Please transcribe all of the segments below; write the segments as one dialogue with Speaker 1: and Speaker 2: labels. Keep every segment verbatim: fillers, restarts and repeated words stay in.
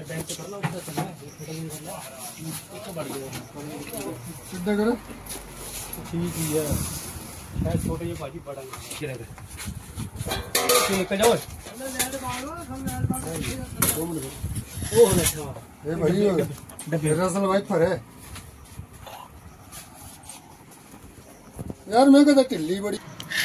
Speaker 1: Bank से करना उसका चलना है छोटा नहीं करना उसको बढ़ गया
Speaker 2: सीधा करो
Speaker 1: ठीक ही है शायद छोटे ये भाजी बड़ा नहीं है निकल जाओ दो मिनट ओ होना चाहिए
Speaker 2: ये भाई डब्बे रसल वाइपर है यार मैं कहता टिल्ली बड़ी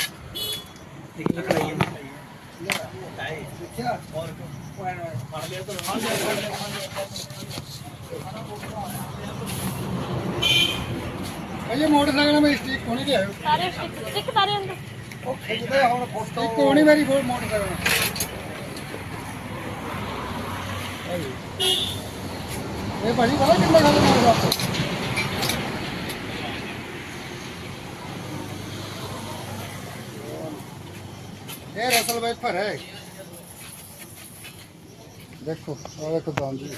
Speaker 2: ये मोटरसाइकिल में स्टिक होनी चाहिए
Speaker 3: सारे स्टिक सारे अंदर
Speaker 2: ओ खिचदे हुन फोटो स्टिक होनी मेरी फोटो मोटरसाइकिल ये भाई पता कितना खाना मारेगा आपको ये रसल वाइपर है देखो आ देखो दान जी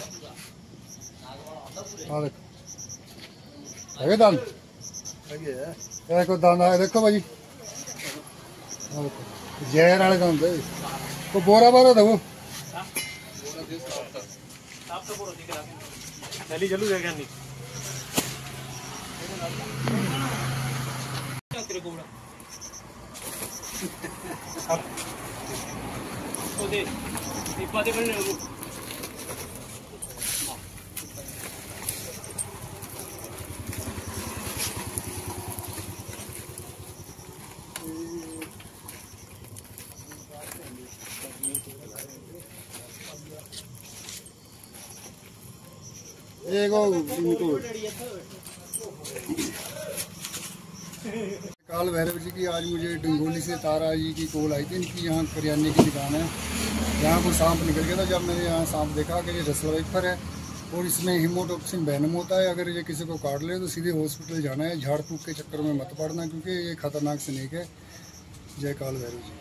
Speaker 2: आ देखो है दान देखो दान है देखो भाई आ देखो जहर वाले दान दे को बोरा बोरा दो
Speaker 1: साफ तो बोरो दिख रहा चली चलू जाएगा नहीं क्या तेरे को बड़ा तो दे दीपा दे बनने वो
Speaker 2: एगो इनको काल भैरव जी की आज मुझे डंगोली से तारा जी की कॉल आई थी। इनकी यहाँ करियाने की दुकान है, यहाँ को सांप निकल गया था। जब मैंने यहाँ सांप देखा कि ये रसल वाइपर है और इसमें हीमोटॉक्सिन वेनम होता है। अगर ये किसी को काट ले तो सीधे हॉस्पिटल जाना है, झाड़ फूक के चक्कर में मत पड़ना क्योंकि ये खतरनाक स्नेक है। जय काल भैरव जी।